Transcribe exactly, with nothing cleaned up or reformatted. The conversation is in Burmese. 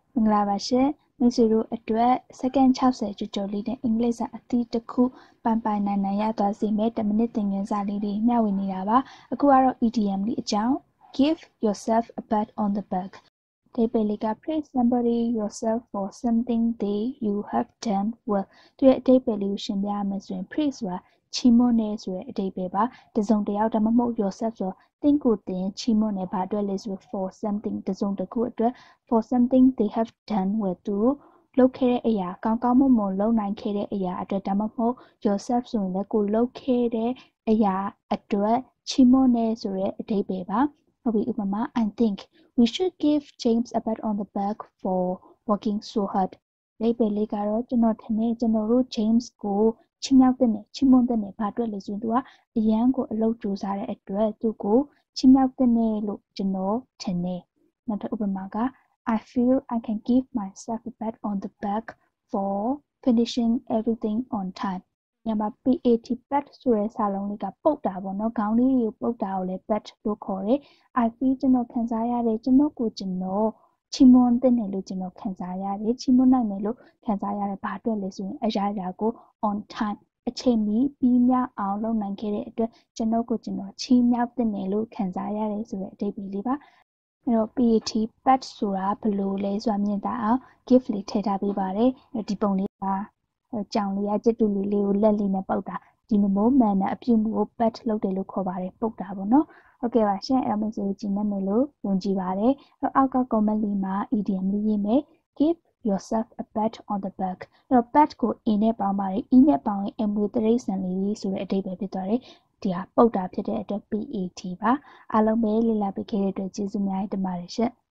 မင်္ဂလာပါရှင်မိတ်ဆွေတို့အတွက်စက္ကန့်၆၀ကျော်ကျော်လေးနဲ့အင်္ဂလိပ်စာအသီးတစ်ခုပိုင်ပိုင်နိုင်နိုင်ရသွားစေမယ့်တစ်မိနစ်သင်ခန်းစာလေးတွေမျှဝေနေတာပါအခုကတော့ E D M လေးအကြောင်း give yourself a pat on the back ဒီပေလေးက praise somebody yourself for something they you have done well သူရဲ့အဓိပ္ပာယ်လေးကိုရှင်းပြရမယ်ဆိုရင် praise ဆိုတာချီးမွမ်းတယ်ဆိုတဲ့အဓိပ္ပာယ်ပါတစ်စုံတစ်ယောက်ဒါမှမဟုတ် yourself ဆိုသင်ကိုယ်သင်ချီးမွမ်းတယ်ဘာအတွက်လဲဆို for something တစ်စုံတစ်ခုအတွက် for something they have done well သူလုပ်ခဲ့တဲ့အရာကောင်းကောင်းမွန်မွန်လုပ်နိုင်ခဲ့တဲ့အရာအတွက်ဒါမှမဟုတ် yourself ဆိုရင်လည်းကိုလုပ်ခဲ့တဲ့အရာအတွက်ချီးမွမ်းတယ်ဆိုတဲ့အဓိပ္ပာယ်ပါဟုတ်ပြီဥပမာ I think we should give James a pat on the back for working so hard အဓိပ္ပာယ်လေးကတော့ကျွန်တော်ထင်တယ်ကျွန်တော်တို့ James ကိုချီးမြှောက်တဲ့နဲ့ချီးမွမ်းတဲ့နဲ့ဘာအတွက်လဲဆိုရင်သူကအရန်ကိုအလုပ်ကြိုးစားတဲ့အတွက်သူကိုချီးမြှောက်တဲ့နဲ့လို့ကျွန်တော်ထင်တယ်နောက်တစ်ဥပမာက I feel I can give myself a pat on the back for finishing everything on time ညမှာ pat pat ဆိုတဲ့စာလုံးလေးကပုတ်တာပေါ့နော်ခေါင်းလေးကိုပုတ်တာကိုလည်း pat လို့ခေါ်တယ် I feel ကျွန်တော်ခံစားရတယ်ကျွန်တော်ကိုကျွန်တော်ချီးမွမ်းတဲ့နယ်လို့ကျွန်တော်ခံစားရတယ်ချီးမွမ်းနိုင်တယ်လို့ခံစားရတယ်ဘာအတွက်လဲဆိုရင်အရာရာကို on time အချိန်မီပြီးမြောက်အောင်လုပ်နိုင်ခဲ့တဲ့အတွက်ကျွန်တော်ကိုကျွန်တော်ချီးမြှောက်တဲ့နယ်လို့ခံစားရတယ်ဆိုတဲ့အဓိပ္ပာယ်လေးပါအဲ့တော့ pat pat ဆိုတာဘယ်လိုလဲဆိုတာမြင်တာအောင် give လေးထည့်ထားပေးပါတယ်ဒီပုံလေးပါကြောင်လေးကကျက်တူလေးလေးကိုလက်လေးနဲ့ပုတ်တာဒီလိုမျိုးမှန်တဲ့အပြုမှုကို pat လုပ်တယ်လို့ခေါ်ပါတယ်ပုတ်တာပေါ့နော်ဟုတ်ကဲ့ပါရှင်အဲ့တော့မျိုးဆိုကြည့်နေမယ်လို့ယုံကြည်ပါတယ်အဲ့အောက်က comment လေးမှာ E D M လေးရေးမယ် give yourself a pat on the back အဲ့တော့ pat ကို a နဲ့ပေါင်းပါတယ် e နဲ့ပေါင်းရင် m တရိတ်ဆန်လေးဆိုတဲ့အဓိပ္ပာယ်ဖြစ်သွားတယ်ဒီဟာပုတ်တာဖြစ်တဲ့အတွက် pat ပါအားလုံးပဲလေ့လာပေးခဲ့တဲ့အတွက်ကျေးဇူးများတင်ပါတယ်ရှင်